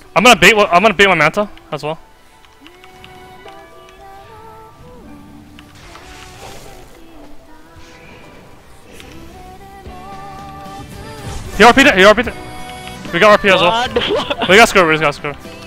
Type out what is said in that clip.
I'm gonna bait my Manta as well. He RP'd it. We got RP as well. We got score.